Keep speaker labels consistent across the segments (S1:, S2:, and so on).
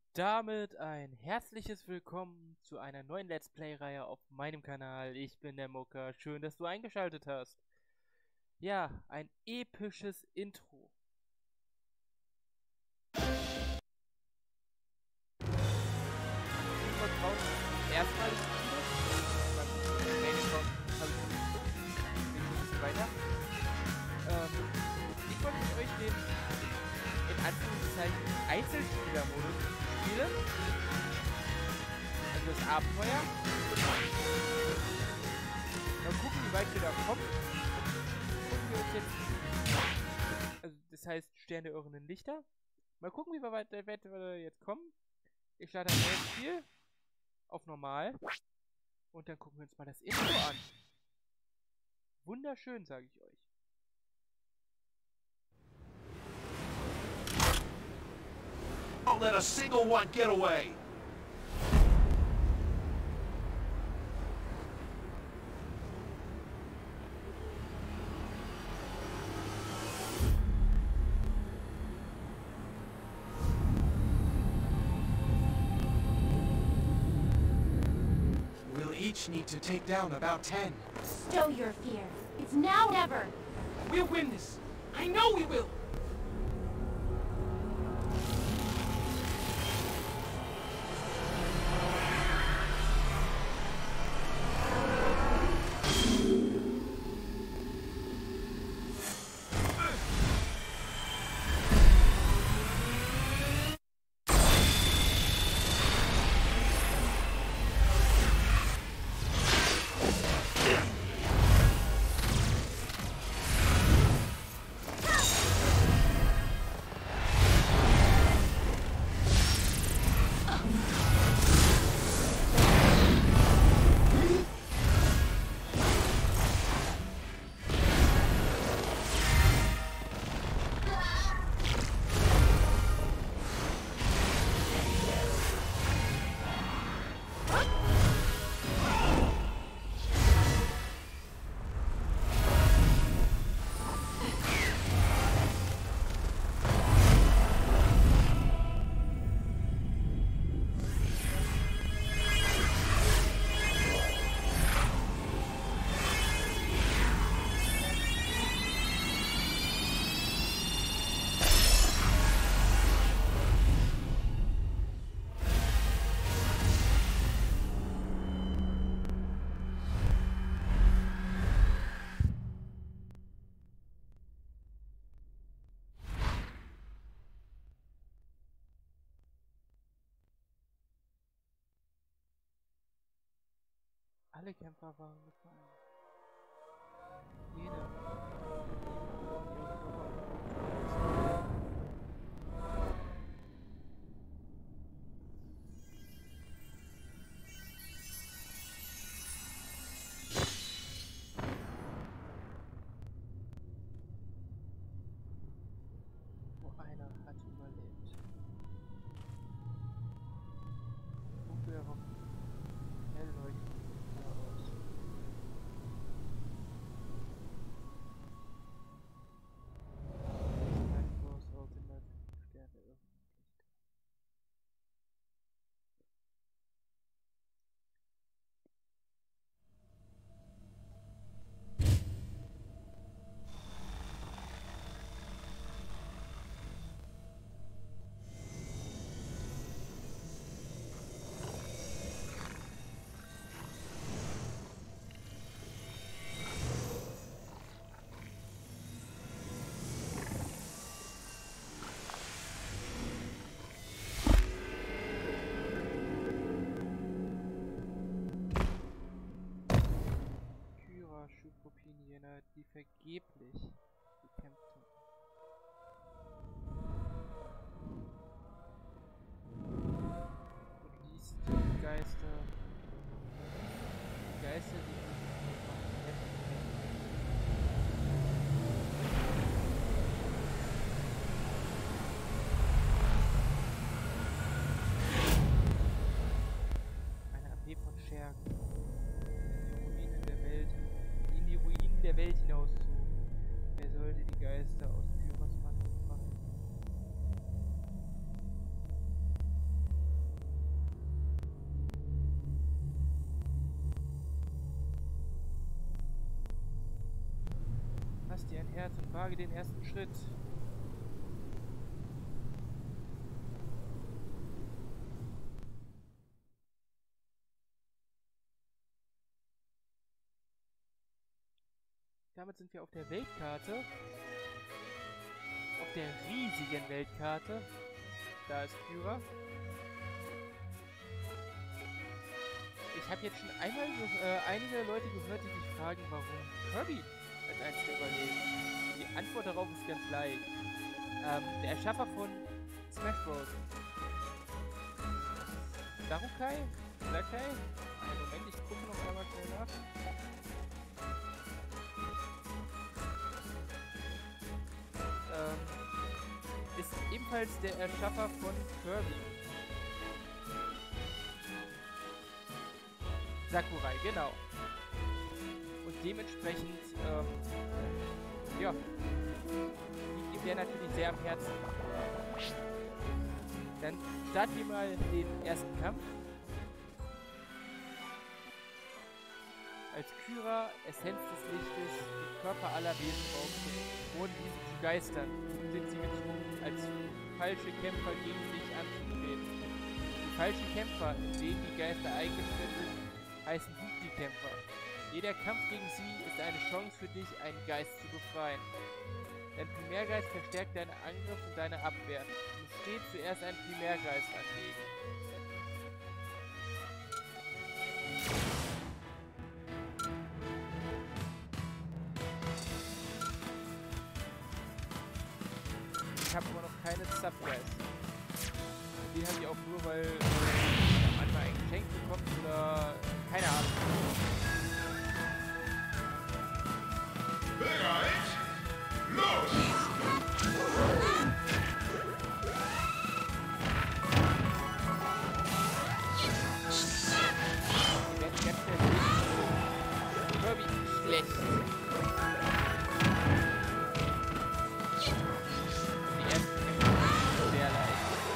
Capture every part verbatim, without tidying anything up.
S1: damit ein herzliches Willkommen zu einer neuen Let's Play-Reihe auf meinem Kanal. Ich bin der Mucker. Schön, dass du eingeschaltet hast. Ja, ein episches Intro. Erstmal ist weiter. Ähm, ich wollte mit euch den in Anführungszeichen Einzelspieler-Modus spielen. Also das Abenteuer. Mal gucken, wie weit wir da kommen. Gucken wir uns jetzt. Also das heißt Stern der irrenden Lichter. Mal gucken, wie weit wir jetzt kommen. Ich starte ein neues Spiel auf normal. Und dann gucken wir uns mal das Intro an. Wunderschön, sage ich euch.
S2: Don't let a single one get away! We'll each need to take down about ten.
S3: Stow your fear. It's now or never.
S4: We'll win this. I know we will.
S1: Alle Kämpfer waren gefallen. Jeder. Nur einer hat überlebt. Dunkel hell leuchtet. Schupropin-Jener, die vergeblich gekämpft haben. Und ließ die Geister, die Geister, die eine Armee von Schergen, die Ruinen der Welt der Welt hinauszogen. Wer sollte die Geister aus Pyros Band befreien? ein Herz und wage den ersten Schritt. Damit sind wir auf der Weltkarte. Auf der riesigen Weltkarte. Da ist Kyra. Ich habe jetzt schon einmal äh, einige Leute gehört, die sich fragen, warum Kirby als einziger überlebt. Die Antwort darauf ist ganz leicht. Ähm, der Erschaffer von Smash Bros. Sakurai? Sakurai? Einen Moment, ich gucke noch einmal schnell nach. Ähm, ist ebenfalls der Erschaffer von Kirby. Sakurai, genau. Und dementsprechend, ähm, ja, liegt ihm der natürlich sehr am Herzen. Dann starten wir mal den ersten Kampf. Als Kyra, Essenz des Lichtes, die Körper aller Wesen aufnimmt, ohne diese zu geistern, sind sie gezwungen, als falsche Kämpfer gegen dich anzutreten. Die falschen Kämpfer, in denen die Geister eingestellt sind, heißen Bukti-Kämpfer. Jeder Kampf gegen sie ist eine Chance für dich, einen Geist zu befreien. Dein Primärgeist verstärkt deinen Angriff und deine Abwehr. Du musst stets zuerst einen Primärgeist anlegen. Ich habe aber noch keine Subgeist. Die habe ich auch nur, weil äh, manchmal ein Geschenk bekommt oder keine Ahnung.
S2: Bereit? Los!
S1: Wir werden ganz schnell sehen. Kirby ist schlecht. Die ersten Kämpfe sind sehr leicht.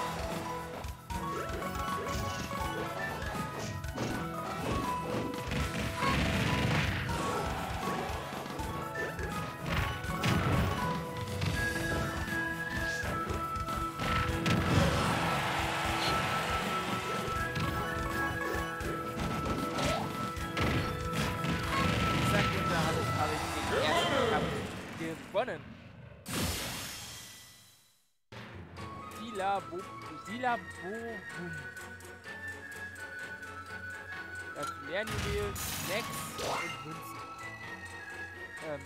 S1: Gewonnen. Silabo, Silabobum. Dazu Lernjuwel, Snacks und Münzen. Ähm,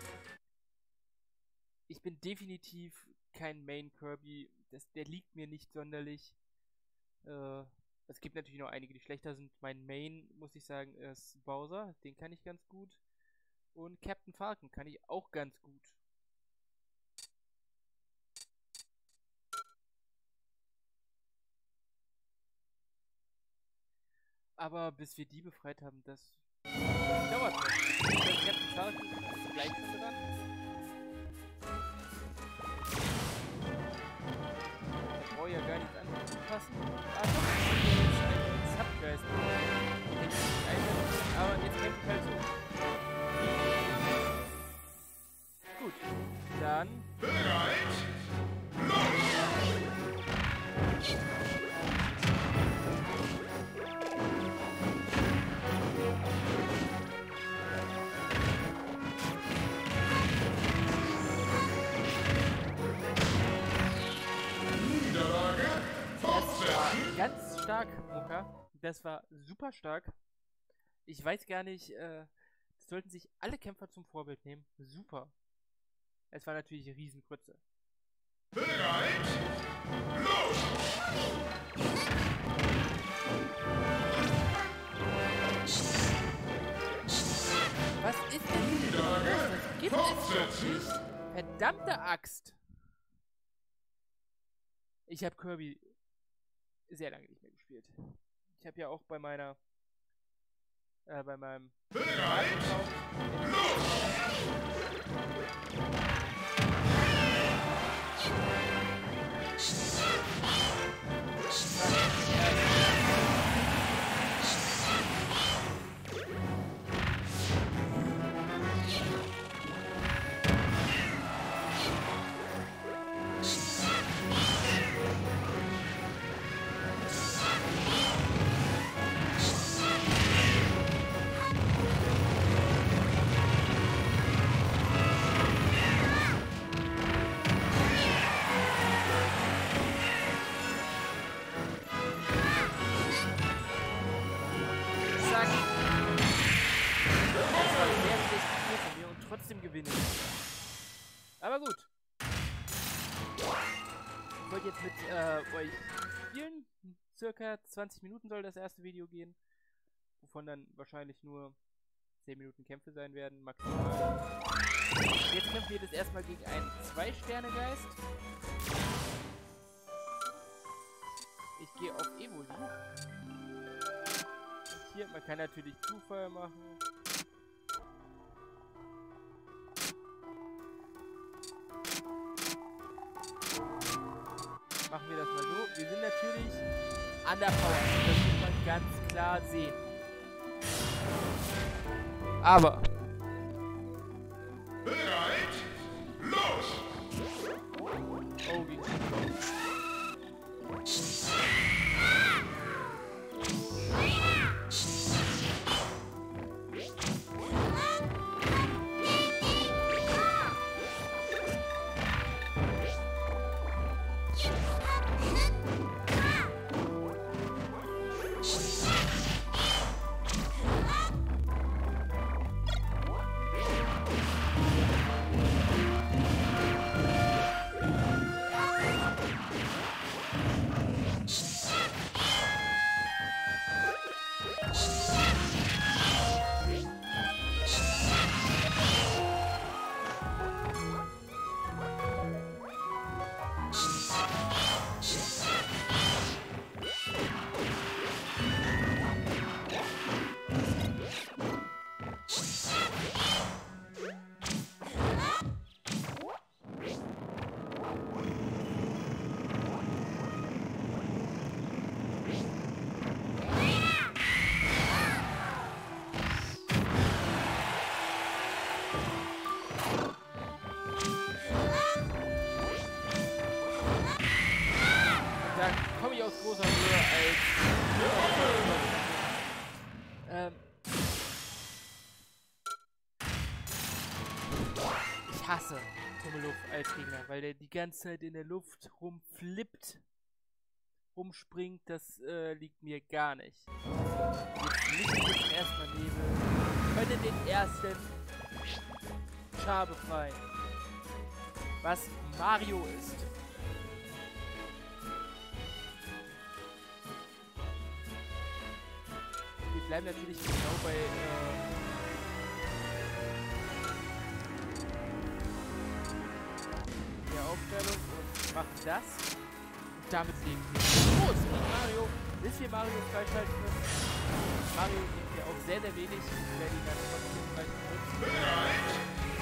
S1: ich bin definitiv kein Main Kirby. Das, der liegt mir nicht sonderlich. Äh, es gibt natürlich noch einige, die schlechter sind. Mein Main, muss ich sagen, ist Bowser. Den kann ich ganz gut. Und Captain Falcon kann ich auch ganz gut. Aber bis wir die befreit haben, das dauert noch. Der Captain Falcon ist gleich schon dran. Ich brauche ja gar nichts anzupassen. Ah doch, hier ist ein Subgeist. Aber jetzt kämpft halt so. Gut, dann...
S2: Bereit? Los!
S1: Ganz stark, Muka. Das war super stark. Ich weiß gar nicht, äh, das sollten sich alle Kämpfer zum Vorbild nehmen. Super. Es war natürlich eine Riesengrütze.
S2: Bereit? Los!
S1: Was ist denn hier los? Das gibt es doch nicht. Verdammte Axt. Ich habe Kirby sehr lange nicht mehr gespielt. Ich habe ja auch bei meiner äh, bei meinem
S2: Bereit? Los!
S1: werde jetzt mit äh, euch spielen. Circa zwanzig Minuten soll das erste Video gehen. Wovon dann wahrscheinlich nur zehn Minuten Kämpfe sein werden, maximal. Jetzt kämpfen wir das erstmal gegen einen zwei-Sterne-Geist. Ich gehe auf Evoli. Und hier, man kann natürlich Zufall machen. Machen wir das mal so. Wir sind natürlich underpowered. Das muss man ganz klar sehen. Aber
S2: Bereit? Los!
S1: oh, wie gut. Aus großer Höhe als ähm ich hasse Tummeluff als Gegner, weil der die ganze Zeit in der Luft rumflippt, rumspringt, das äh, liegt mir gar nicht. Jetzt nicht erstmal Nebel. Heute den ersten Char befreien. Was Mario ist. Wir bleiben natürlich genau bei äh, der Aufstellung und machen das. Und damit legen wir los gegen Mario, bis wir Mario freischalten können. Mario gibt ja auch sehr, sehr wenig. Ich werde ihn dann trotzdem gleich benutzen.
S2: Bereit?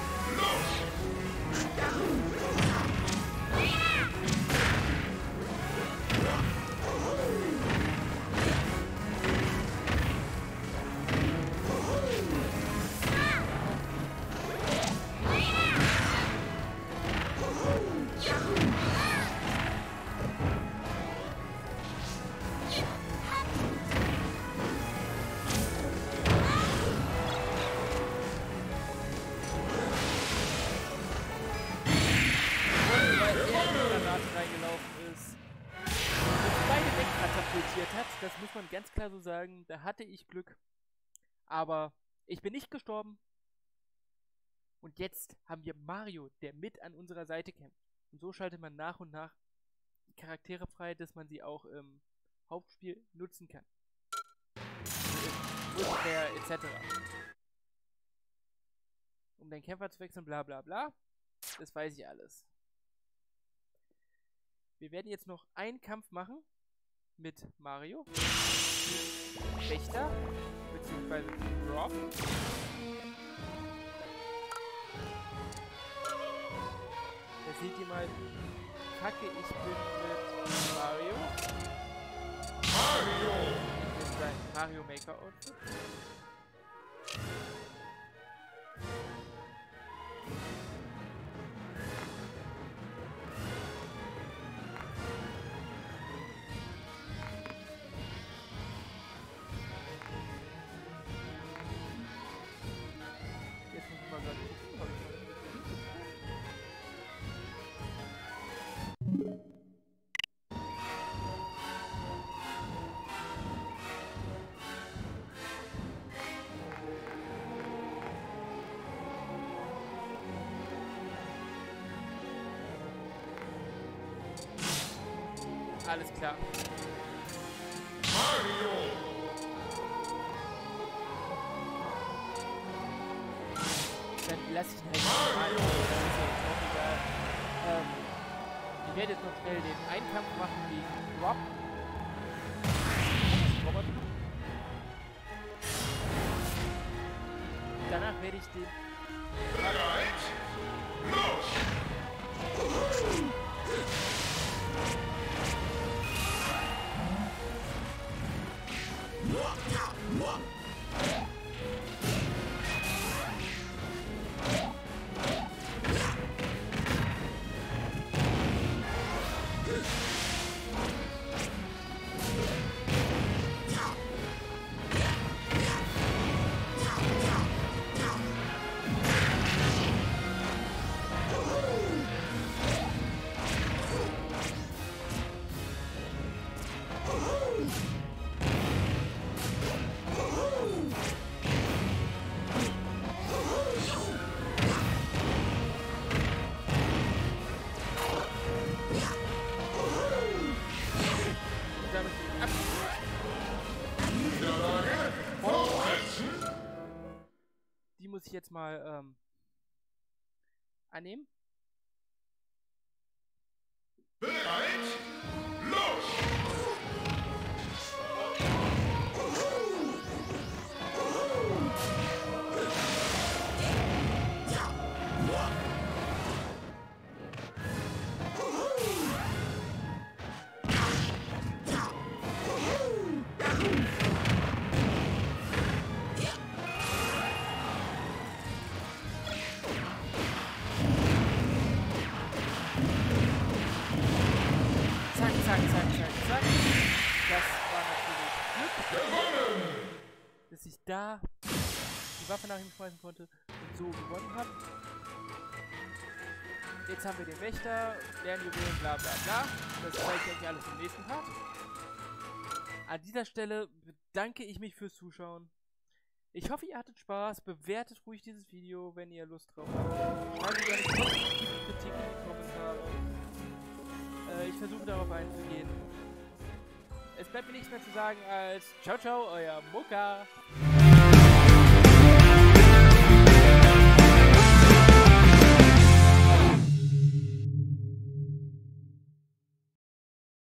S1: hat, das muss man ganz klar so sagen, da hatte ich Glück, aber ich bin nicht gestorben und jetzt haben wir Mario, der mit an unserer Seite kämpft und so schaltet man nach und nach die Charaktere frei, dass man sie auch im Hauptspiel nutzen kann. Multiplayer et cetera. Um den Kämpfer zu wechseln, bla bla bla, das weiß ich alles. Wir werden jetzt noch einen Kampf machen mit Mario, Wächter, beziehungsweise Rob. Da seht ihr mal, wie kacke ich bin mit Mario.
S2: Mario!
S1: Das ist sein Mario Maker Outfit. Alles klar. Dann lass ich ihn halt nicht mal. Das ist ja jetzt auch egal. Ähm, ich werde jetzt noch schnell den Einkampf machen gegen Rob. Robert. Danach werde ich den...
S5: Bereit? Los!
S1: Die muss ich jetzt mal ähm, annehmen.
S5: Bereit? Los!
S1: Zack, zack, zack, zack, zack. Das war natürlich Glück, dass ich da die Waffe nach ihm schmeißen konnte und so gewonnen habe. Jetzt haben wir den Wächter, Lernjuwelen, bla bla bla. Das zeige ich euch alles im nächsten Part. An dieser Stelle bedanke ich mich fürs Zuschauen. Ich hoffe, ihr hattet Spaß. Bewertet ruhig dieses Video, wenn ihr Lust drauf habt. Schreibt gerne konstruktive Kritik in die Kommentare. Äh, ich versuche darauf einzugehen. Es bleibt mir nichts mehr zu sagen als ciao ciao, euer Mucka.